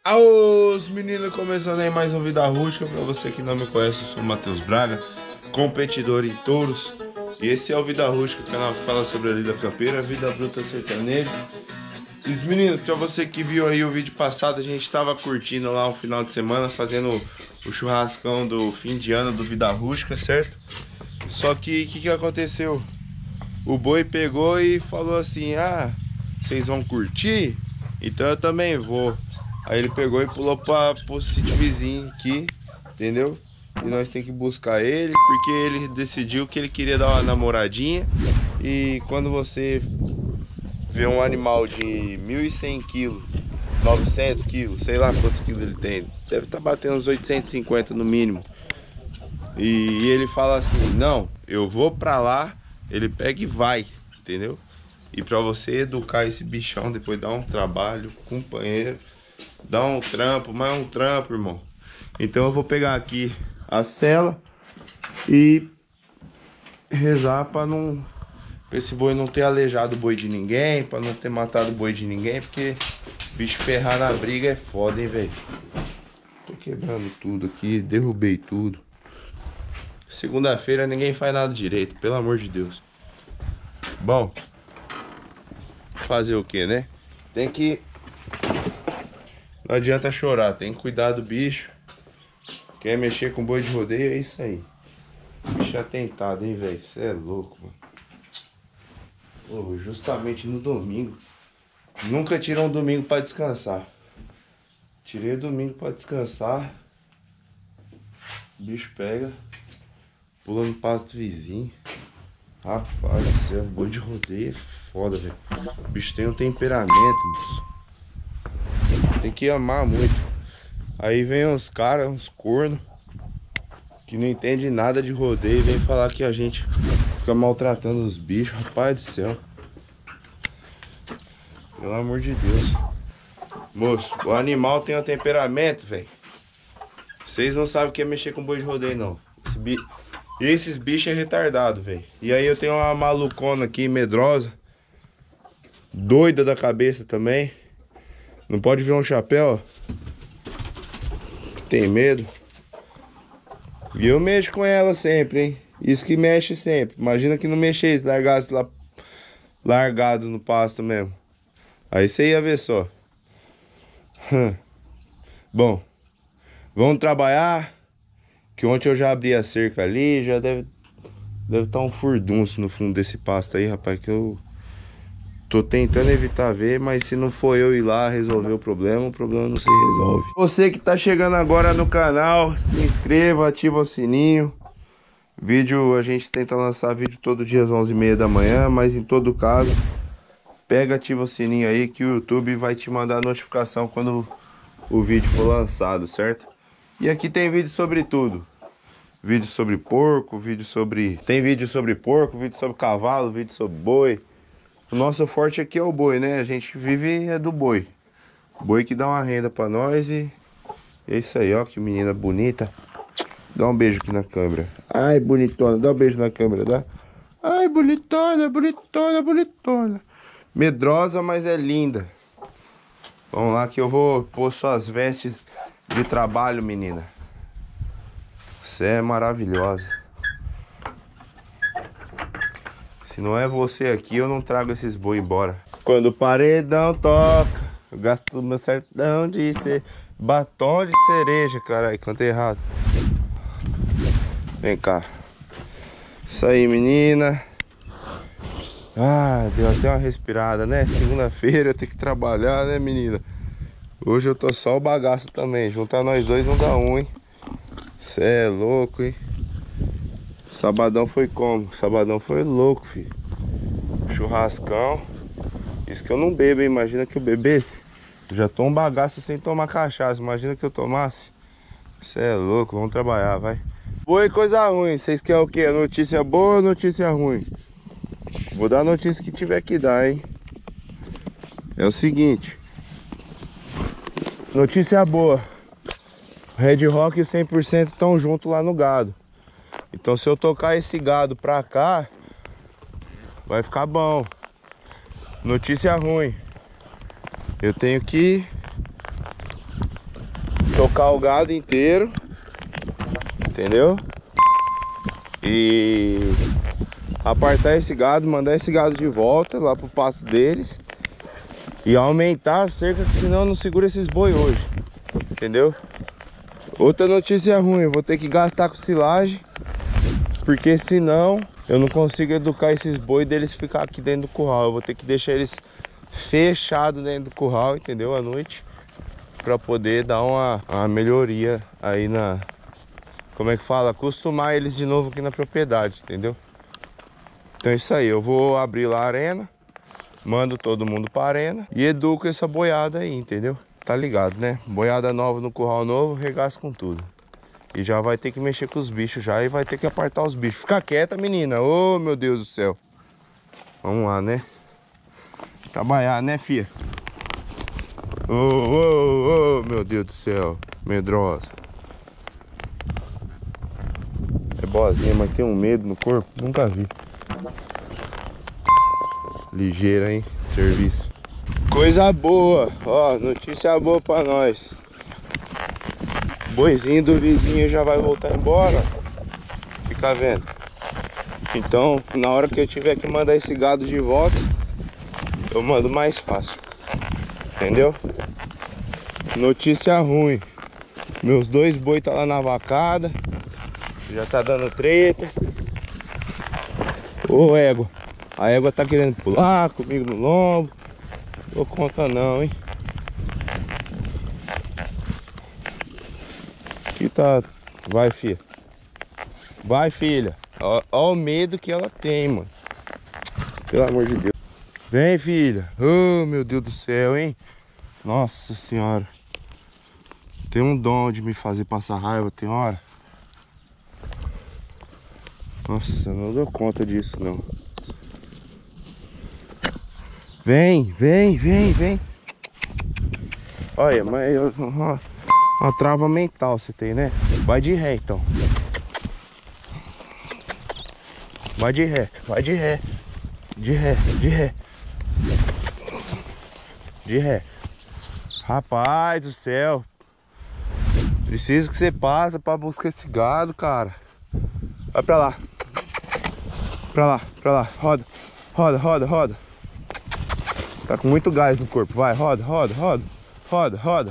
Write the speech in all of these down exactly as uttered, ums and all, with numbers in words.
Aos meninos, começando aí mais um Vida Rústica. Pra você que não me conhece, eu sou o Matheus Braga, competidor em touros. E esse é o Vida Rústica, o canal que fala sobre a lida campeira, vida bruta sertaneja. E os meninos, pra você que viu aí o vídeo passado, a gente tava curtindo lá um final de semana, fazendo o churrascão do fim de ano do Vida Rústica, certo? Só que o que, que aconteceu? O boi pegou e falou assim: ah, vocês vão curtir? Então eu também vou. Aí ele pegou e pulou para o sítio vizinho aqui, entendeu? E nós tem que buscar ele, porque ele decidiu que ele queria dar uma namoradinha. E quando você vê um animal de mil e cem quilos, novecentos quilos, sei lá quantos quilos ele tem, deve estar batendo uns oitocentos e cinquenta no mínimo. E, e ele fala assim: não, eu vou pra lá. Ele pega e vai, entendeu? E pra você educar esse bichão, depois dá um trabalho, companheiro, dá um trampo, mas é um trampo, irmão. Então eu vou pegar aqui a sela e rezar pra não, pra esse boi não ter aleijado o boi de ninguém, pra não ter matado o boi de ninguém, porque bicho ferrar na briga é foda, hein, velho. Tô quebrando tudo aqui, derrubei tudo. Segunda-feira ninguém faz nada direito, pelo amor de Deus. Bom, fazer o que, né? Tem que... Não adianta chorar, tem que cuidar do bicho. Quer mexer com boi de rodeio, é isso aí. Bicho atentado, hein, velho? Você é louco, mano. Oh, justamente no domingo. Nunca tirei um domingo pra descansar. Tirei o domingo pra descansar. O bicho pega, pula no pasto do vizinho. Rapaz do céu, boi de rodeio é foda, velho. O bicho tem um temperamento, moço. Tem que amar muito. Aí vem uns caras, uns cornos, que não entendem nada de rodeio e vem falar que a gente fica maltratando os bichos. Rapaz do céu. Pelo amor de Deus. Moço, o animal tem um temperamento, velho. Vocês não sabem o que é mexer com boi de rodeio, não. Esse bi... Esses bichos é retardado, velho. E aí eu tenho uma malucona aqui, medrosa, doida da cabeça também. Não pode ver um chapéu, ó. Tem medo. E eu mexo com ela sempre, hein. Isso que mexe sempre. Imagina que não mexesse, largasse lá largado no pasto mesmo. Aí você ia ver só. Bom, vamos trabalhar. Que ontem eu já abri a cerca ali, já deve deve estar um furdunço no fundo desse pasto aí, rapaz, que eu tô tentando evitar ver, mas se não for eu ir lá resolver o problema, o problema não se resolve. Você que tá chegando agora no canal, se inscreva, ativa o sininho. Vídeo, a gente tenta lançar vídeo todo dia às onze e meia da manhã, mas em todo caso, pega, ativa o sininho aí que o YouTube vai te mandar a notificação quando o vídeo for lançado, certo? E aqui tem vídeo sobre tudo. Vídeo sobre porco, vídeo sobre... Tem vídeo sobre porco, vídeo sobre cavalo, vídeo sobre boi. O nosso forte aqui é o boi, né? A gente vive é do boi. Boi que dá uma renda pra nós e... É isso aí, ó, que menina bonita. Dá um beijo aqui na câmera. Ai, bonitona, dá um beijo na câmera, dá? Ai, bonitona, bonitona, bonitona. Medrosa, mas é linda. Vamos lá que eu vou pôr suas vestes de trabalho, menina. Você é maravilhosa. Se não é você aqui, eu não trago esses boi embora. Quando o paredão toca, eu gasto meu sertão de ser batom de cereja. Caralho, cantei errado. Vem cá. Isso aí, menina. Ah, deu até uma respirada, né? Segunda-feira eu tenho que trabalhar, né, menina? Hoje eu tô só o bagaço também. Juntar nós dois não dá um, hein? Cê é louco, hein? Sabadão foi como? Sabadão foi louco, filho. Churrascão. Isso que eu não bebo, hein? Imagina que eu bebesse. Eu já tô um bagaço sem tomar cachaça. Imagina que eu tomasse. Cê é louco, vamos trabalhar, vai. Boi, coisa ruim. Vocês querem o quê? Notícia boa ou notícia ruim? Vou dar a notícia que tiver que dar, hein? É o seguinte. Notícia boa. Red Rock e o cem por cento estão juntos lá no gado. Então se eu tocar esse gado pra cá, vai ficar bom. Notícia ruim. Eu tenho que tocar o gado inteiro, entendeu? E apartar esse gado, mandar esse gado de volta lá pro pasto deles e aumentar a cerca, que senão não segura esses boi hoje, entendeu? Outra notícia ruim, eu vou ter que gastar com silagem, porque senão eu não consigo educar esses boi deles ficar aqui dentro do curral. Eu vou ter que deixar eles fechados dentro do curral, entendeu? À noite, para poder dar uma, uma melhoria aí na... Como é que fala? Acostumar eles de novo aqui na propriedade, entendeu? Então é isso aí, eu vou abrir lá a arena, mando todo mundo pra arena e educo essa boiada aí, entendeu? Tá ligado, né? Boiada nova no curral novo, regaça com tudo. E já vai ter que mexer com os bichos já e vai ter que apartar os bichos. Fica quieta, menina. Ô, meu Deus do céu. Vamos lá, né? Trabalhar, né, fia? Ô, ô, ô, meu Deus do céu. Medrosa. É boazinha, mas tem um medo no corpo. Nunca vi. Ligeira, hein? Serviço. Coisa boa. Ó, notícia boa pra nós. Boizinho do vizinho já vai voltar embora. Fica vendo. Então, na hora que eu tiver que mandar esse gado de volta, eu mando mais fácil. Entendeu? Notícia ruim. Meus dois boi tá lá na vacada. Já tá dando treta. Ô égua. A égua tá querendo pular comigo no lombo. Não dou conta não, hein. Aqui tá... Vai, filha. Vai, filha. Ó, ó o medo que ela tem, mano. Pelo amor de Deus. Vem, filha. Oh, meu Deus do céu, hein. Nossa senhora. Tem um dom de me fazer passar raiva, tem hora. Nossa, não dou conta disso, não. Vem, vem, vem, vem. Olha, mas eu... Uma, uma trava mental você tem, né? Vai de ré, então. Vai de ré, vai de ré. De ré, de ré. De ré. Rapaz do céu. Preciso que você passe pra buscar esse gado, cara. Vai pra lá. Pra lá, pra lá. Roda, roda, roda, roda. Tá com muito gás no corpo. Vai, roda, roda, roda. Roda, roda.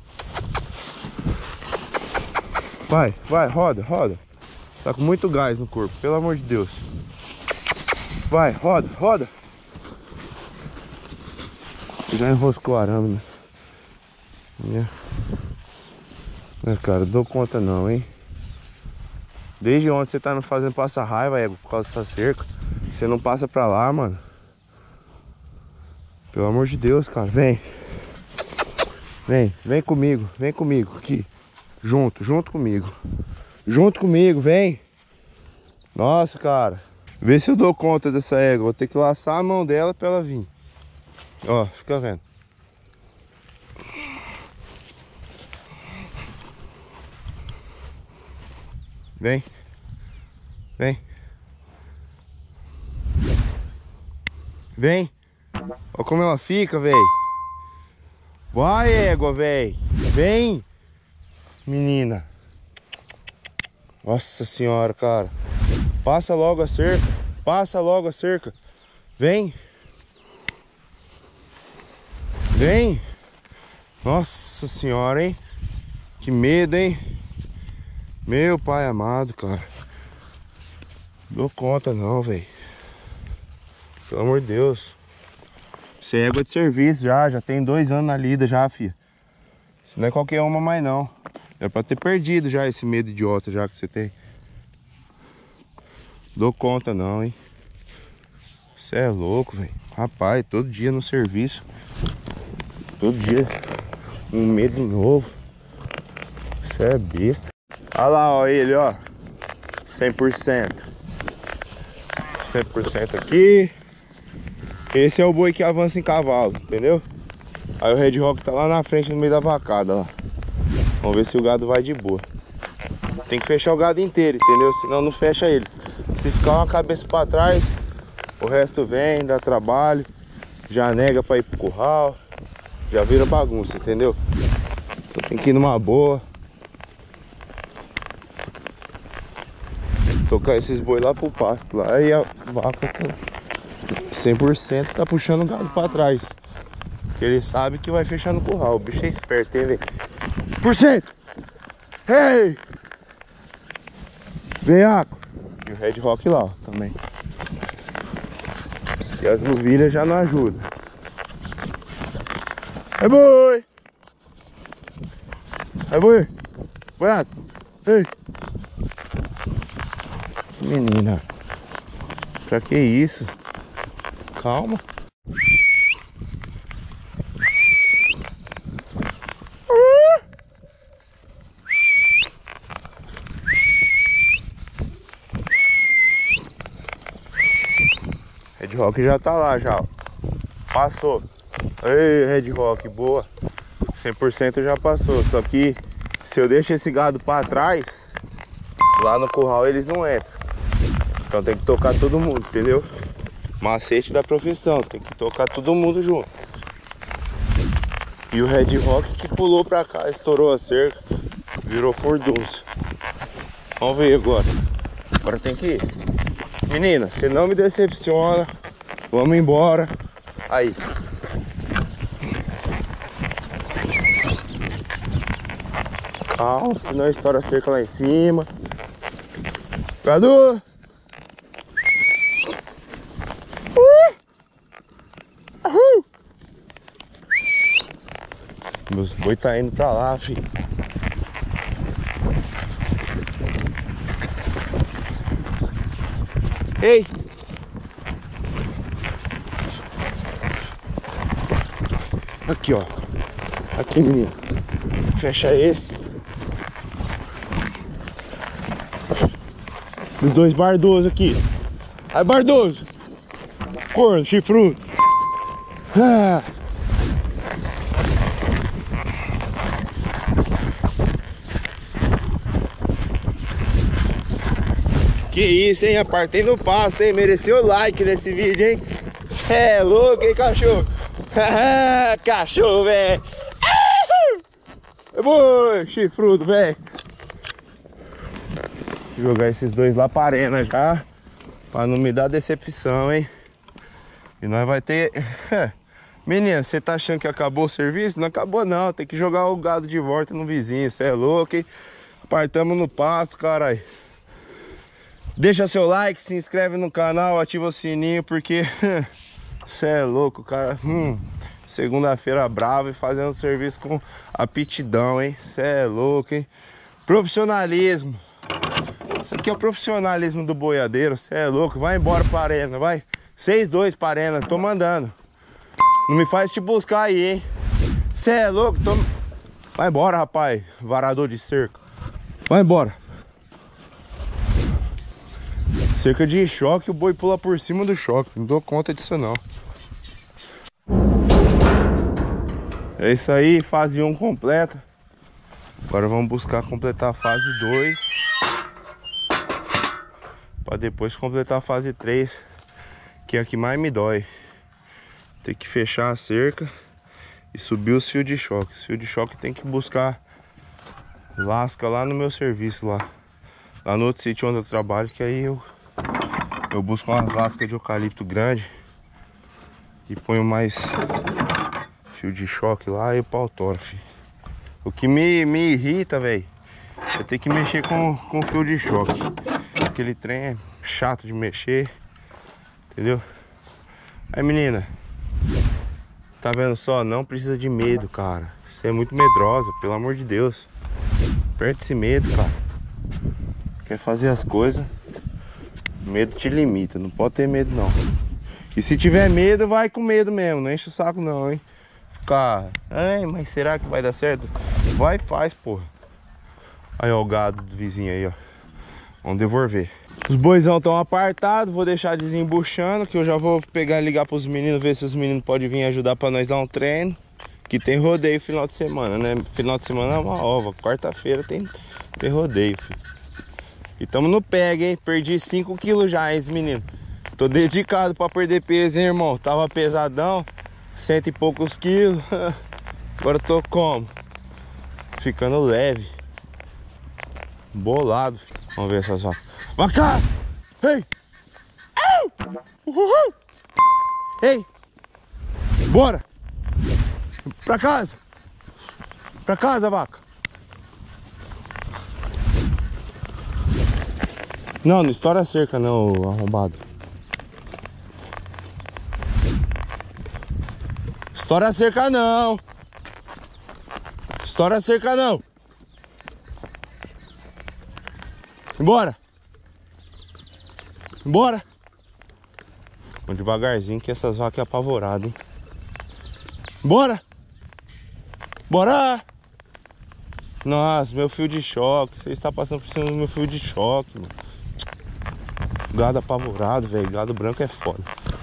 Vai, vai, roda, roda. Tá com muito gás no corpo, pelo amor de Deus. Vai, roda, roda. Já enroscou a arame, né? É, cara, dou conta não, hein? Desde ontem você tá me fazendo passar raiva, égua, por causa dessa cerca. Você não passa pra lá, mano. Pelo amor de Deus, cara, vem. Vem, vem comigo, vem comigo, aqui. Junto, junto comigo. Junto comigo, vem. Nossa, cara. Vê se eu dou conta dessa égua. Vou ter que laçar a mão dela pra ela vir. Ó, fica vendo. Vem. Vem. Vem. Olha como ela fica, velho. Vai, égua, velho. Vem. Menina. Nossa senhora, cara. Passa logo a cerca. Passa logo a cerca. Vem. Vem. Nossa senhora, hein. Que medo, hein. Meu pai amado, cara. Não dou conta não, velho. Pelo amor de Deus. Você é égua de serviço já. Já tem dois anos na lida já, filha. Isso não é qualquer uma mais não. É pra ter perdido já esse medo idiota já que você tem. Dou conta não, hein. Você é louco, velho. Rapaz, todo dia no serviço. Todo dia um medo novo. Você é besta. Olha lá, ó, ele, ó. cem por cento. cem por cento aqui. Esse é o boi que avança em cavalo, entendeu? Aí o Red Rock tá lá na frente, no meio da vacada, lá. Vamos ver se o gado vai de boa. Tem que fechar o gado inteiro, entendeu? Senão não fecha ele. Se ficar uma cabeça pra trás, o resto vem, dá trabalho. Já nega pra ir pro curral. Já vira bagunça, entendeu? Então tem Tem que ir numa boa. Tocar esses boi lá pro pasto lá. Aí a vaca cem por cento tá puxando o gado pra trás. Que ele sabe que vai fechar no curral. O bicho é esperto, hein, velho? Por cento! Ei! Veiaco! E o Red Rock lá, ó, também. E as novilhas já não ajudam. É boi! É boi! Veiaco! Ei! Menina, pra que isso? Calma. Red Rock já tá lá já, ó. Passou. Ei, Red Rock, boa. cem por cento já passou. Só que se eu deixo esse gado pra trás, lá no curral eles não entram. Então tem que tocar todo mundo, entendeu? Macete da profissão, tem que tocar todo mundo junto. E o Red Rock que pulou pra cá, estourou a cerca, virou furdunço. Vamos ver agora. Agora tem que ir. Menina, você não me decepciona. Vamos embora. Aí. Calma, senão estoura a cerca lá em cima. Cadu! Meus boi tá indo pra lá, filho. Ei! Aqui, ó. Aqui, menino. Fecha esse. Esses dois bardosos aqui. Aí, bardoso! Corno, chifrudo. Ah. Que isso, hein? Apartei no pasto, hein? Mereceu o like nesse vídeo, hein? Cê é louco, hein, cachorro? Cachorro, velho! Boi, chifrudo, velho! Vou jogar esses dois lá pra arena já, pra não me dar decepção, hein? E nós vai ter... Menina, você tá achando que acabou o serviço? Não acabou não, tem que jogar o gado de volta no vizinho. Cê é louco, hein? Apartamos no pasto, caralho. Deixa seu like, se inscreve no canal, ativa o sininho, porque cê é louco, cara. Hum, segunda-feira brava e fazendo serviço com aptidão, hein? Cê é louco, hein? Profissionalismo. Isso aqui é o profissionalismo do boiadeiro. Cê é louco, vai embora pra arena, vai. seis dois pra arena, tô mandando. Não me faz te buscar aí, hein? Cê é louco, tô... Vai embora, rapaz, varador de cerca. Vai embora. Cerca de choque, o boi pula por cima do choque. Não dou conta disso não. É isso aí, fase um completa. Agora vamos buscar completar a fase dois, para depois completar a fase três, que é a que mais me dói. Tem que fechar a cerca e subir os fios de choque. Os fios de choque tem que buscar lasca lá no meu serviço lá. Lá no outro sítio onde eu trabalho, que aí eu Eu busco umas lascas de eucalipto grande e ponho mais fio de choque lá e o pau tora, filho. O que me, me irrita, velho, é ter que mexer com, com fio de choque. Aquele trem é chato de mexer, entendeu? Aí, menina, tá vendo só? Não precisa de medo, cara. Você é muito medrosa, pelo amor de Deus. Perde esse medo, cara. Quer fazer as coisas, medo te limita, não pode ter medo não. E se tiver medo, vai com medo mesmo, não enche o saco não, hein. Ficar, ai, mas será que vai dar certo? Vai e faz, porra. Aí, ó, o gado do vizinho aí, ó. Vamos devolver. Os boizão estão apartados, vou deixar desembuchando, que eu já vou pegar e ligar pros meninos, ver se os meninos podem vir ajudar pra nós dar um treino. Que tem rodeio final de semana, né? Final de semana é uma ova, quarta-feira tem, tem rodeio, filho. E tamo no pega, hein? Perdi cinco quilos já, hein, menino? Tô dedicado pra perder peso, hein, irmão? Tava pesadão, cento e poucos quilos. Agora tô como? ficando leve. Bolado. Vamos ver essas vacas. Vaca! Ei! Uhul! Ei! Bora! Pra casa! Pra casa, vaca! Não, não estoura a cerca não, arrombado. Estoura a cerca não! Estoura a cerca não! Bora! Bora! Vamos devagarzinho que essas vacas é apavoradas, hein? Bora! Bora! Nossa, meu fio de choque. Você está passando por cima do meu fio de choque, mano. Gado apavorado, velho. Gado branco é foda.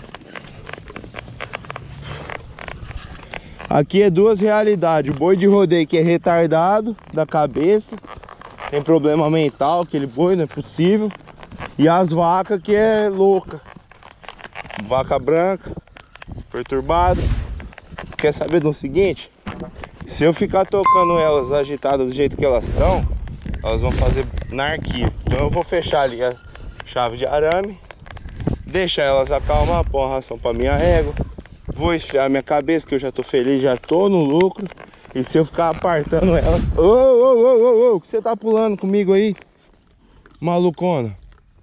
Aqui é duas realidades. O boi de rodeio que é retardado da cabeça, tem problema mental, aquele boi, não é possível. E as vacas que é louca. Vaca branca, perturbada. Quer saber do seguinte? Se eu ficar tocando elas agitadas do jeito que elas estão, elas vão fazer narquia. Então eu vou fechar ali a chave de arame, deixar elas acalmar, pôr uma ração pra minha égua. Vou esfriar minha cabeça, que eu já tô feliz, já tô no lucro. E se eu ficar apartando elas... Ô, ô, ô, ô, ô, o que você tá pulando comigo aí? Malucona.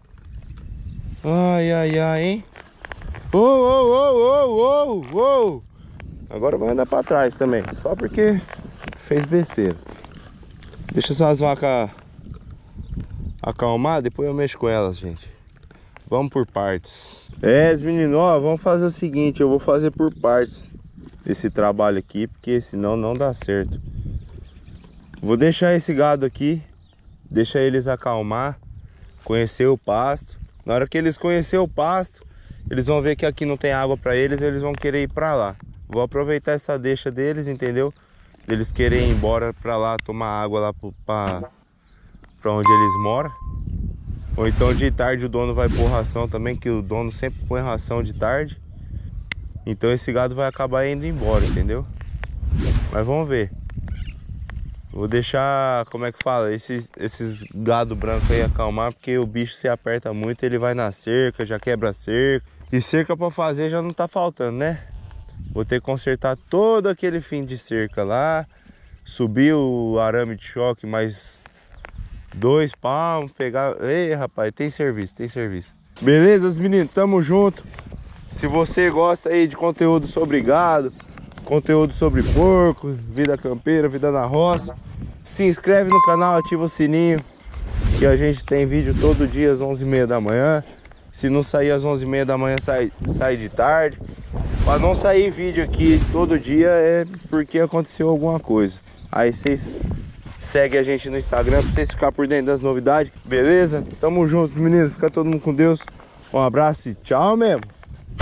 Ai, ai, ai, hein? Ô, ô, ô, ô, ô, ô. Agora vai andar pra trás também, só porque fez besteira. Deixa essas vacas acalmar, depois eu mexo com elas, gente. Vamos por partes. É, meninos, ó, vamos fazer o seguinte, eu vou fazer por partes esse trabalho aqui, porque senão não dá certo. Vou deixar esse gado aqui, deixar eles acalmar, conhecer o pasto. Na hora que eles conhecerem o pasto, eles vão ver que aqui não tem água para eles, eles vão querer ir para lá. Vou aproveitar essa deixa deles, entendeu? Eles querem ir embora para lá, tomar água lá para para onde eles moram. Ou então de tarde o dono vai pôr ração também, que o dono sempre põe ração de tarde. Então esse gado vai acabar indo embora, entendeu? Mas vamos ver. Vou deixar, como é que fala, esses, esses gado branco aí acalmar, porque o bicho se aperta muito, ele vai na cerca, já quebra a cerca. E cerca para fazer já não tá faltando, né? Vou ter que consertar todo aquele fim de cerca lá. Subir o arame de choque mais dois palmos, pegar... Ei, rapaz, tem serviço, tem serviço. Beleza, meninos? Tamo junto. Se você gosta aí de conteúdo sobre gado, conteúdo sobre porco, vida campeira, vida na roça, se inscreve no canal, ativa o sininho, que a gente tem vídeo todo dia às onze e meia da manhã. Se não sair às onze e meia da manhã, sai, sai de tarde. Para não sair vídeo aqui todo dia é porque aconteceu alguma coisa. Aí vocês seguem a gente no Instagram para vocês ficarem por dentro das novidades, beleza? Tamo junto, meninos. Fica todo mundo com Deus. Um abraço e tchau mesmo.